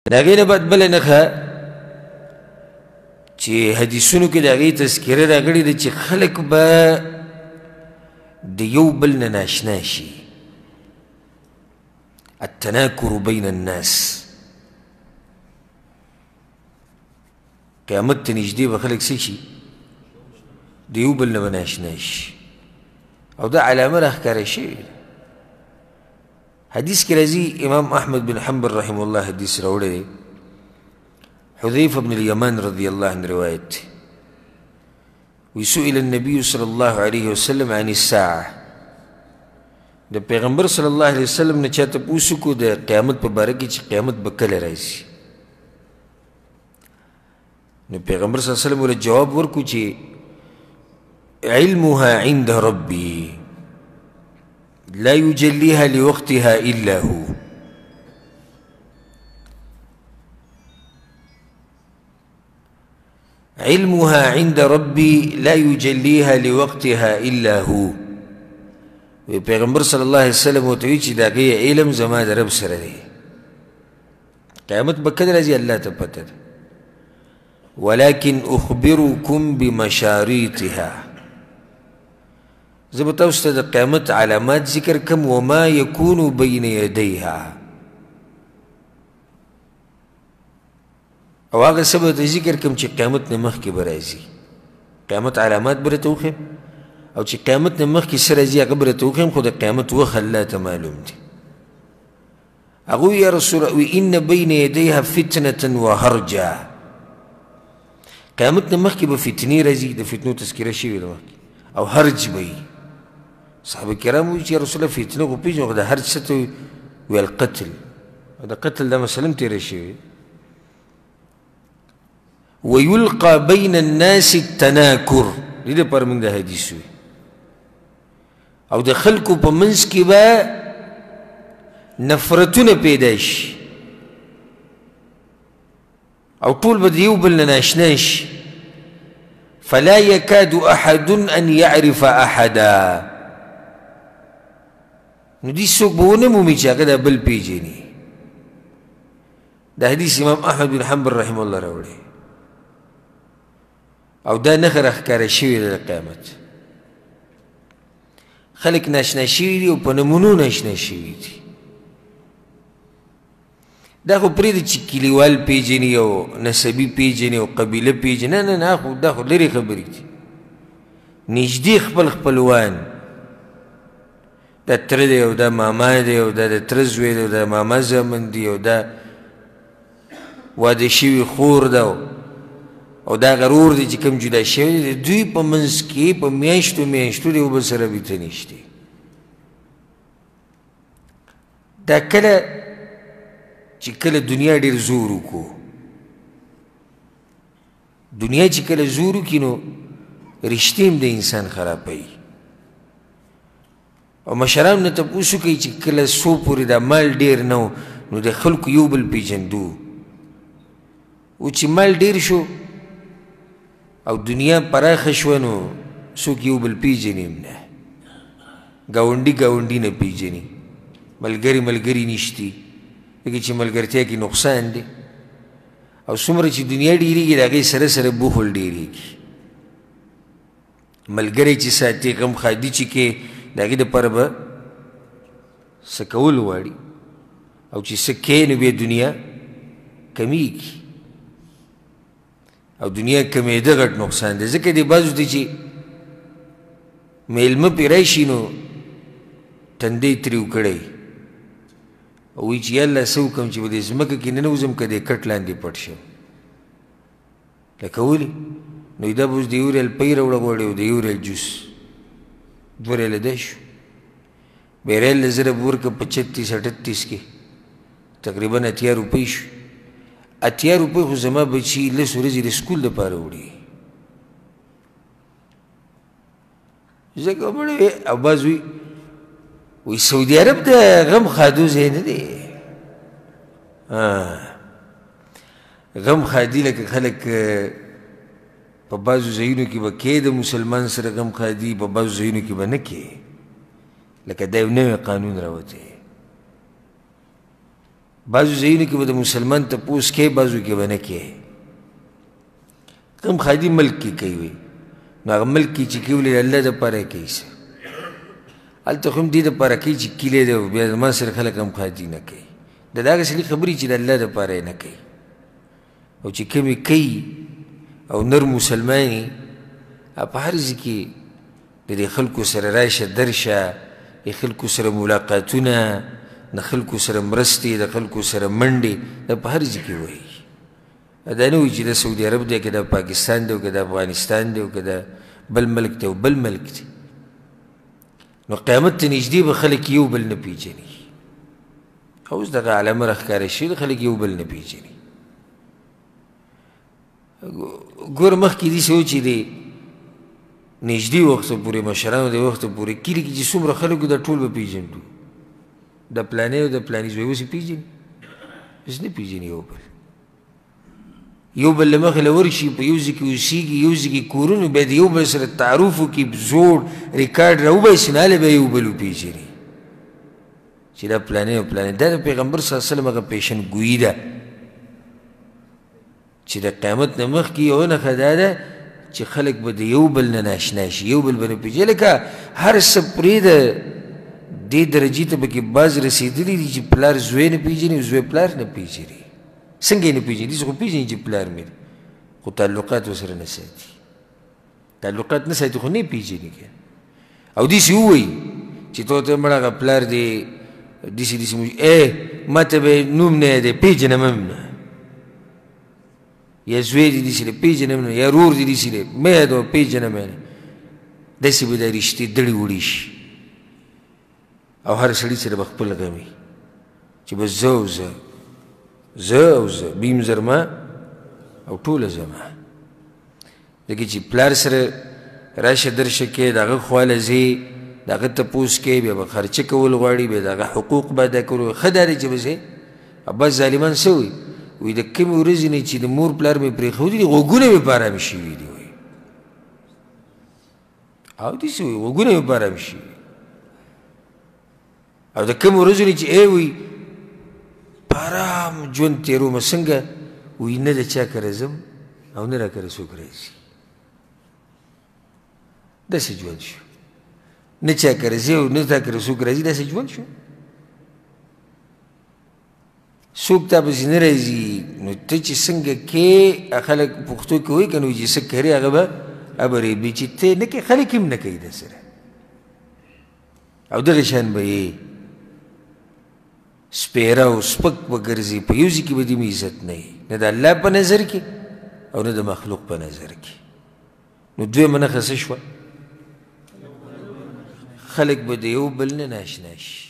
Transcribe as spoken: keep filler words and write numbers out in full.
د هغې نه بعد بله نښه چې حدیثونو کې د هغې تذکره راغلې ده چې خلک به د یو بل نه ناشنا شي. التناکر بین الناس، قیامت ته نږدې به خلک څه شي؟ د یو بل نه به ناشنا شي، او دا علامه راښکاره شوې ده. حدیث کې راځي، امام احمد بن حنبل رحمه الله حدیث راوړی دی، حذیفه بن الیمان رضی الله عنه روایت دی. وی سئل النبي صلی الله علیه وسلم عن الساعه، د پیغمبر صلی الله علیه وسلم نه چا تپوس وکړو د قیامت په باره کې چې قیامت به کله راځي. نو پیغمبر صلی الله علیه وسلم ورته جواب ورکړو چې علمها عند ربي لا يجليها لوقتها إلا هو. علمها عند ربي لا يجليها لوقتها إلا هو. پیغمبر صلی الله علیه وسلم ورته وایي چې د هغې علم زما د رب سره دی، قیامت به کله راځي الله ته پته ده. ولكن أخبركم بمشاريطها، زه به تاسو ته د قیامت علامات ذکر کم، وما یکون بین یدیها، او هغه څه به ته ذکر کم چې قیامت نه مخکې به راځي. قیامت علامات به راته وښیم، او چې قیامت نه مخکې څه راځي هغه به راته وښیم، خو د قیامت وخت الله ته معلوم دی. هغه وی یا رسول الله، ان بین یدیها فتنة وهرجا، قیامت نه مخکې به فتنې راځي، د فتنو تذکره شوې ده مخکې، او هرج به وي. صحابه کرام وایي چې یا رسول الله فتنه خو پېژنو، خو د هرج څه ته ویل قتل، او د قتل دا مسله هم تېره شوې. ویلقى بین الناس التناکر، دې دپاره موږ دا حدیث وي. او د خلکو په منځ کې به نفرتونه پیدا شي، او ټول به د یو بل نه ناشنا شي. فلا يكاد احد ان يعرف احدا، نو دې څوک به ونه مومي چې هغه دا بل پیژني. دا حدیث امام احمد بن حنبل رحمه الله راوړی، او دا نښه راښکاره شوې ده د قیامت. خلک ناشنا شوي دي او په نمونو ناشنا شوي دي. دا خو پرېږده چې کلیوال پیژني او نسبي پیژني او قبیله پیژني، نه نه نه، خو دا خو لرې خبرې دي. نږدې خپل خپلوان، دا تره دی او دا ماما دی او دا د تره زوی دی او دا ماما زامن دی او دا واده شوي خور ده او دا غرور دی چې کوم جدا شوی دی، دوی په منځ کې په میاشتو میاشتو د یو بل سره بیته نشته. دا کله چې کله دنیا ډېر زور وکړو، دنیا چې کله زور وکړي نو رشتې هم د انسان خرابوي. او مشران نه تپوس کوي چې کله څو پورې دا مال ډېر نه و نو د خلکو یو بل پېژندو، او چې مال ډېر شو او دنیا پراخه شوه نو څوک یو بل پېژني هم نه، ګاونډي ګاونډي نه پېژني، ملګري ملګري نشتي، لکه چې ملګرتیا کې نقصان دی. او څومره چې دنیا ډېرېږي د هغې سره سره بخل ډېرېږي. ملګری چې ساتي، غم خادي چې کې، د هغې دپاره به څه کول غواړي، او چې څه کوې نو بیا دنیا کمیږي، او دنیا کمېده غټ نقصان دی. ځکه دی بعضو ته چې میلمه پرې راشي نو تندی تریو کړی، او وایي چې یا الله څه وکړم چې په دې ځمکه کې ننوځم که دې کټ لاندې پټ شم. لکه ولې؟ نو دا به اوس د یو ریال پۍ راوړه غواړي او د یو ریال جوس، دوه ریاله دا شو. بیا ریال له زره به ورکړه په چتیس اټتیس کې تقریبا اتیا روپۍ شو. اتیا روپۍ خو زما بچي لس ورځې د سکول دپاره وړي. ځکه مړی او بعض وایي وی سعودي عرب د غم خادو ځای نه دی. غم خادي لکه خلک په بعضو ځایونو کې به کې د مسلمان سره غم خادي، په بعضو ځایونو کې به نه کې. لکه دا یو نوی قانون راوتی، بعضو ځایونو کې به د مسلمان تپوس کوي، بعضو کې به نه کوي. کوم خادي ملک کې کوي وي نو هغه ملک کې چې کوي ولې د الله دپاره یې کوي څه هلته خو هم دې دپاره کوي چې کیلی دی بیا زما سره خلک هم خادي نه کوي. د دغه سړي خبرې چې د الله دپاره یې نه کوي او چې کومې کوي او نر مسلمان یې په هر ځای کې د دې خلکو سره راشه درشه، د خلکو سره ملاقاتونه، د خلکو سره مرستې، د خلکو سره منډې، دا په هر ځای کې وایي. دا نه وایي چې د سعودي عرب دی که د پاکستان دی که د افغانستان دی که د بل ملک دی او بل ملک دی. نو قیامت ته نږدې به خلک یو بل نه پیژني. اوس دغه علامه راښکاره شوي خلک یو بل نه پیژني. ګوره مخکې داسې و چې د نږدې وخته پورې مشرانو د وخته پورې کلي کې چې څومره خلک دا ټول به پیژنو، د پلانې او د پلانې زوی اوس یې پیژني؟ اوس نه پیژني یو بل. یو بل له مخې له ورشي په یو ځای کې اوسېږي، یو ځای کې کورونه، بیا د یو بل سره تعارف وکړي، زوړ ریکارډ راوباسي نو هله بیا یو بل وپېژني چې دا پلانې او پلانې. دا د پیغمبر صلی الله علیه وسلم هغه پیشنګویي ده چې د قیامت نه مخکې یوه نښه دا ده چې خلک به د یو بل نه ناشنا شي، یو بل به نه پېژني. لکه هر څه پرېږده دې درجې ته پکې بعض رسېدلي دي چې پلار زوی نه پېژني او زوی پلار نه پېژني. څنګه یې نه پېژني؟ داسې خو پېژني چې پلار مې دی خو تعلقات ورسره نه ساتي. تعلقات نه ساتي خو نه یې پېژني که او داسې ووایي چې تو ته مړه هغه پلار دی داسې داسې ای ما ته به نوم نه یادوي پېژنم هم نه، یا زوی دی داسې دی پېژنم نه، یا رور دی داسې دی مه یادوه پېژنم یې نه. داسې به دا رشتې دړې وړې شي او هر سړي سره به خپل غم وي چې بس زه او زه زه او زه بیم زرما او ټوله زما. لکه چې پلار سره راشه درشه کې د هغه خواله ځې د هغه تپوس کې بیا به خرچه کول غواړي، بیا د هغه حقوق به ادا کول. ښه دا دی چې بس بس ظالمان څه وایي وایي د کومې ورځې نه چې د مور پلار مې پرېښودي دي غوږونه مې په ارامې شوي دي وایي او داسې وایي غوږونه مې په ارامې شوي او د کومې ورځو نه چې ای وایي په ارام ژوند تېرومه څنګه وایي نه د چا کره ځم او نه را کره څوک راځي. داسې ژوند شو، نه چا کره ځي او نه تا کره څوک راځي، داسې ژوند شو. څوک تا پسې نه راځي نو ته چې څنګه کې خلک پښتو کې وایي که نو چې څه کرې هغه به ابرېبي چې ته نه کوې خلک هم نه کوي در سره او دغه شان به یې سپیره او سپک به ګرځي. په یو ځای کې به دې عزت نه وي، نه د الله په نظر کې او نه د مخلوق په نظر کې. نو دویمه نښه څه شوه؟ خلک به د یو بل نه ناشنا شي.